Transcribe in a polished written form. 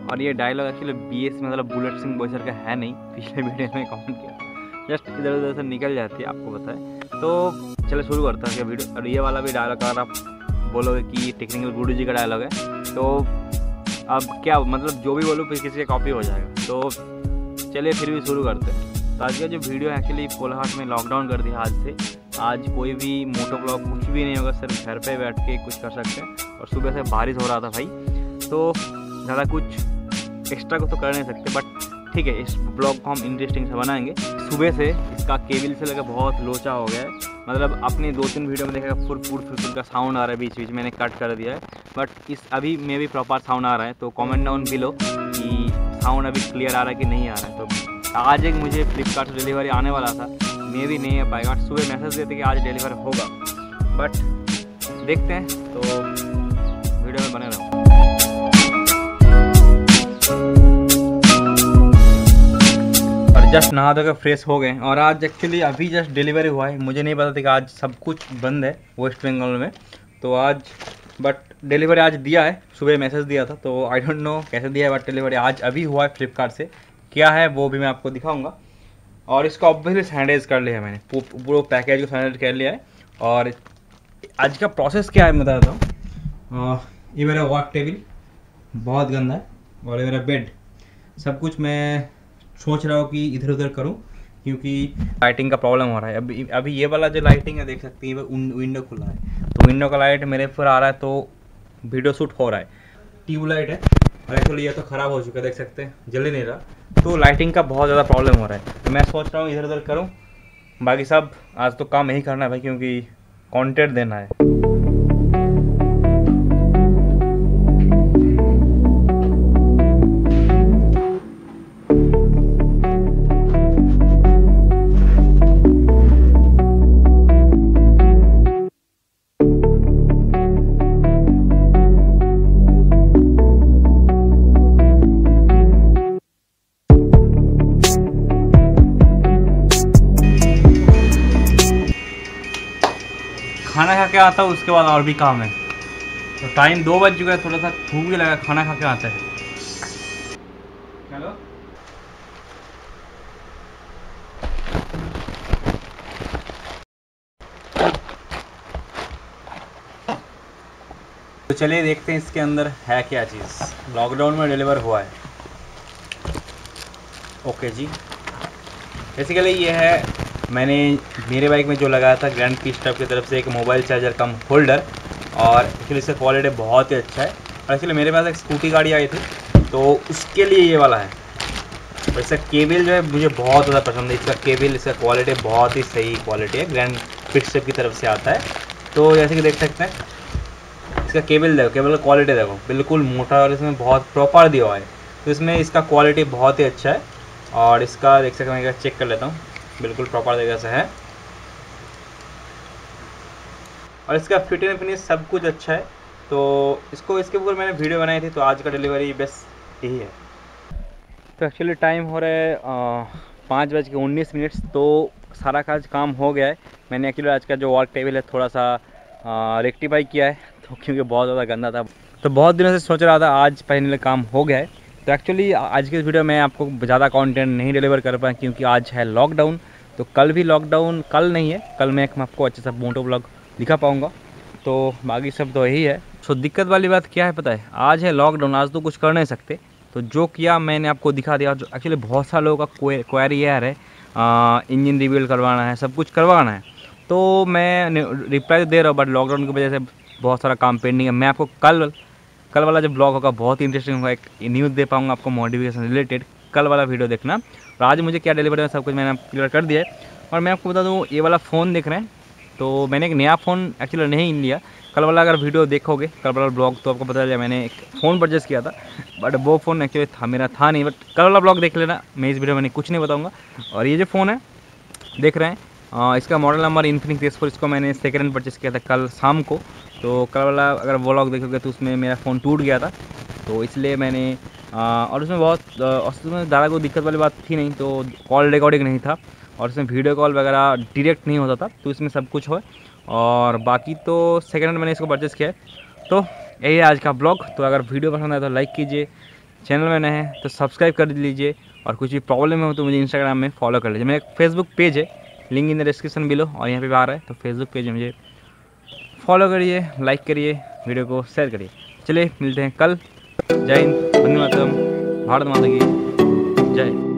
और ये dialogue actually BS मतलब बुलेट सिंह बोईसर का है नहीं, पिछले वीडियो में कमेंट किया, जस्ट इधर उधर से निकल जाती है, आपको पता है। तो चलो शुरू करते हैं वीडियो। और ये वाला भी डायलॉग अगर आप बोलोगे कि टेक्निकल गुरु जी का डायलॉग है, तो अब क्या मतलब जो भी बोलूँ फिर किसी का कॉपी हो जाएगा। तो चलिए फिर भी शुरू करते हैं। तो आज का जो वीडियो है एक्चुअली कोलाघाट में लॉकडाउन कर दिया आज से। आज कोई भी मोटो ब्लॉग कुछ भी नहीं होगा, सिर्फ घर पे बैठ के कुछ कर सकते हैं। और सुबह से बारिश हो रहा था भाई, तो ज़्यादा कुछ एक्स्ट्रा को तो कर नहीं सकते, बट ठीक है, इस ब्लॉग को हम इंटरेस्टिंग से बनाएंगे। सुबह से इसका केबल से लगा बहुत लोचा हो गया है, मतलब अपने 2-3 वीडियो में देखा फुर का साउंड आ रहा है, बीच बीच मैंने कट कर दिया है, बट इस अभी में भी प्रॉपर साउंड आ रहा है। तो कमेंट डाउन बिलो कि साउंड अभी क्लियर आ रहा है कि नहीं आ रहा है। तो आज एक मुझे फ्लिपकार्ट से डिलीवरी आने वाला था, मे भी नहीं आ पाएगा। सुबह मैसेज देते कि आज डिलीवर होगा, बट देखते हैं, तो वीडियो में बने रहो। और जस्ट नहा धो के फ्रेश हो गए, और आज एक्चुअली अभी जस्ट डिलीवरी हुआ है। मुझे नहीं पता था कि आज सब कुछ बंद है वेस्ट बंगाल में, तो आज बट डिलीवरी आज दिया है। सुबह मैसेज दिया था, तो आई डोंट नो कैसे दिया है, बट डिलीवरी आज अभी हुआ है फ्लिपकार्ट से। क्या है वो भी मैं आपको दिखाऊंगा। और इसको ऑब्वियसली सैनिटाइज कर लिया है मैंने, पूरा पैकेज को सैनिटाइज कर लिया है। और आज का प्रोसेस क्या है मैं बताता हूँ। ये मेरा वर्क टेबल बहुत गंदा है, और ये मेरा बेड, सब कुछ मैं सोच रहा हूँ कि इधर उधर करूँ, क्योंकि लाइटिंग का प्रॉब्लम हो रहा है। अभी ये वाला जो लाइटिंग है देख सकती है, विंडो खुला है, तो विंडो का लाइट मेरे ऊपर आ रहा है, तो वीडियो शूट हो रहा है। ट्यूबलाइट है, और एक्चुअली ये तो ख़राब हो चुका है, देख सकते हैं जल ही नहीं रहा, तो लाइटिंग का बहुत ज़्यादा प्रॉब्लम हो रहा है। तो मैं सोच रहा हूँ इधर उधर करूँ, बाकी सब आज तो काम यही करना है भाई, क्योंकि कंटेंट देना है। खाना खा के आता हूँ, उसके बाद और भी काम है। तो टाइम 2 बज चुका है, थोड़ा सा भूख भी लगा, खाना खा के आता है। हेलो, तो चलिए देखते हैं इसके अंदर है क्या चीज़। लॉकडाउन में डिलीवर हुआ है। ओके जी, बेसिकली ये है, मैंने मेरे बाइक में जो लगाया था ग्रैंड पिस्टॉप की तरफ से एक मोबाइल चार्जर कम होल्डर, और एक्चुअली इसका क्वालिटी बहुत ही अच्छा है। और एक्चुअली मेरे पास एक स्कूटी गाड़ी आई थी, तो उसके लिए ये वाला है। और इसका केबल जो है मुझे बहुत ज़्यादा पसंद है। इसका केबल, इसका क्वालिटी बहुत ही सही क्वालिटी है, ग्रैंड पिस्टॉप की तरफ से आता है। तो जैसे कि देख सकते हैं, इसका केबल देखो, केबल का क्वालिटी देखो, बिल्कुल मोटा, और इसमें बहुत प्रॉपर दिया हुआ है। तो इसमें इसका क्वालिटी बहुत ही अच्छा है। और इसका देख सकते हैं, मैं चेक कर लेता हूँ, बिल्कुल प्रॉपर तरीके से है। और इसका फिट एंड फिनिश सब कुछ अच्छा है। तो इसके ऊपर मैंने वीडियो बनाई थी, तो आज का डिलीवरी बस यही है। तो एक्चुअली टाइम हो रहा है 5:19। तो सारा काम हो गया है। मैंने एक्चुअली आज का जो वर्क टेबल है थोड़ा सा रेक्टिफाई किया है, तो क्योंकि बहुत ज़्यादा गंदा था, तो बहुत दिनों से सोच रहा था, आज फाइनली काम हो गया है। तो एक्चुअली आज के इस वीडियो में आपको ज़्यादा कंटेंट नहीं डिलीवर कर पाए, क्योंकि आज है लॉकडाउन। तो कल भी लॉकडाउन, कल नहीं है, कल मैं आपको अच्छे से मोटो ब्लॉग दिखा पाऊँगा। तो बाकी सब तो यही है। तो दिक्कत वाली बात क्या है पता है, आज है लॉकडाउन, आज तो कुछ कर नहीं सकते। तो जो किया मैंने आपको दिखा दिया। जो एक्चुअली बहुत सारे लोगों का क्वेरी है, इंजन रिबिल्ड करवाना है, सब कुछ करवाना है, तो मैं रिप्लाई दे रहा हूँ, बट लॉकडाउन की वजह से बहुत सारा काम पेंडिंग है। मैं आपको कल वाला जो ब्लॉग होगा बहुत ही इंटरेस्टिंग होगा, एक न्यूज़ दे पाऊँगा आपको मॉडिफिकेशन रिलेटेड। कल वाला वीडियो देखना। और आज मुझे क्या डिलीवर है सब कुछ मैंने क्लियर कर दिया है। और मैं आपको बता दूँ, ये वाला फ़ोन देख रहे हैं, तो मैंने एक नया फ़ोन एक्चुअली नहीं लिया। कल वाला अगर वीडियो देखोगे, कल वाला ब्लॉग, तो आपको पता चला मैंने एक फ़ोन परचेस किया था, बट वो फ़ोन एक्चुअली मेरा था नहीं। बट कल वाला ब्लॉग देख लेना, मैं इस वीडियो में कुछ नहीं बताऊँगा। और ये जो फ़ोन है देख रहे हैं, इसका मॉडल नंबर इन्फिनिक्स S4, इसको मैंने सेकेंड हैंड परचेस किया था कल शाम को। तो कल वाला अगर व्लॉग देखोगे तो उसमें मेरा फ़ोन टूट गया था, तो इसलिए मैंने और उसमें बहुत उसमें ज़्यादा कोई दिक्कत वाली बात थी नहीं, तो कॉल रिकॉर्डिंग नहीं था, और इसमें वीडियो कॉल वगैरह डायरेक्ट नहीं होता था, तो इसमें सब कुछ हो। और बाकी तो सेकेंड हैंड मैंने इसको परचेस किया है। तो यही है आज का ब्लॉग। तो अगर वीडियो पसंद आए तो लाइक कीजिए, चैनल में नए हैं तो सब्सक्राइब कर लीजिए, और कुछ भी प्रॉब्लम हो तो मुझे इंस्टाग्राम में फॉलो कर लीजिए। मेरा एक फेसबुक पेज है, link in the description below, और यहाँ पे भी आ रहा है, तो फेसबुक पेज में मुझे फॉलो करिए, लाइक करिए, वीडियो को शेयर करिए। चलिए मिलते हैं कल। जय हिंद, वंदे मातरम, भारत माता की जय।